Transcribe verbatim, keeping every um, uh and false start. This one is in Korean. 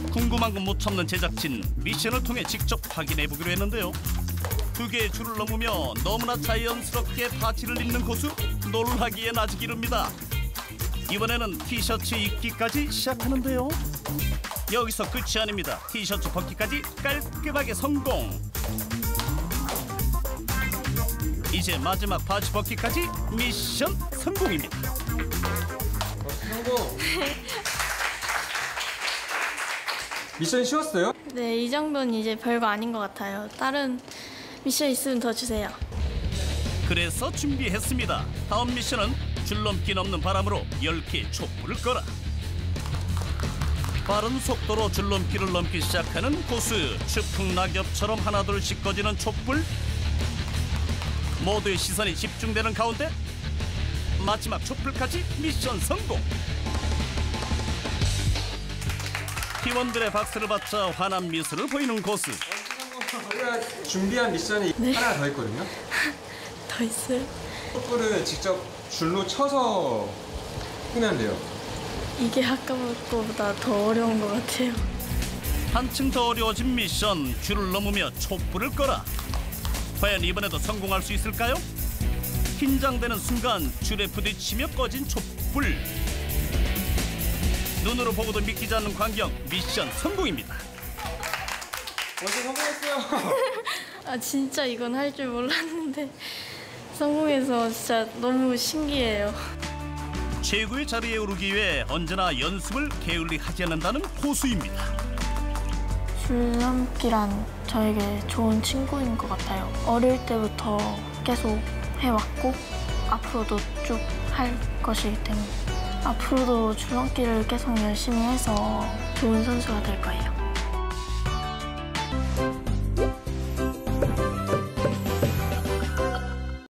궁금한 건 못 참는 제작진, 미션을 통해 직접 확인해보기로 했는데요. 두 개의 줄을 넘으며 너무나 자연스럽게 바지를 입는 고수, 놀라기엔 아직 이릅니다. 이번에는 티셔츠 입기까지 시작하는데요. 여기서 끝이 아닙니다. 티셔츠 벗기까지 깔끔하게 성공. 이제 마지막 바지 벗기까지 미션 성공입니다. 성공! 미션 쉬웠어요? 네, 이 정도는 이제 별거 아닌 것 같아요. 다른 미션 있으면 더 주세요. 그래서 준비했습니다. 다음 미션은 줄넘기 넘는 바람으로 열 개의 촛불을 꺼라. 빠른 속도로 줄넘기를 넘기 시작하는 고수. 추풍 낙엽처럼 하나둘씩 꺼지는 촛불. 모두의 시선이 집중되는 가운데 마지막 촛불까지 미션 성공. 팀원들의 박수를 받자 환한 미소를 보이는 고수. 저희가 준비한 미션이 네. 하나 더 있거든요. 더 있어요? 촛불을 직접 줄로 쳐서 끄면 돼요. 이게 아까 거보다 더 어려운 것 같아요. 한층 더 어려워진 미션. 줄을 넘으며 촛불을 꺼라. 과연 이번에도 성공할 수 있을까요? 긴장되는 순간 줄에 부딪히며 꺼진 촛불. 눈으로 보고도 믿기지 않는 광경. 미션 성공입니다. 먼저 성공했어요. 아, 진짜 이건 할 줄 몰랐는데 성공해서 진짜 너무 신기해요. 최고의 자리에 오르기 위해 언제나 연습을 게을리 하지 않는다는 고수입니다. 줄넘기란 저에게 좋은 친구인 것 같아요. 어릴 때부터 계속 해왔고 앞으로도 쭉 할 것이기 때문에 앞으로도 줄넘기를 계속 열심히 해서 좋은 선수가 될 거예요.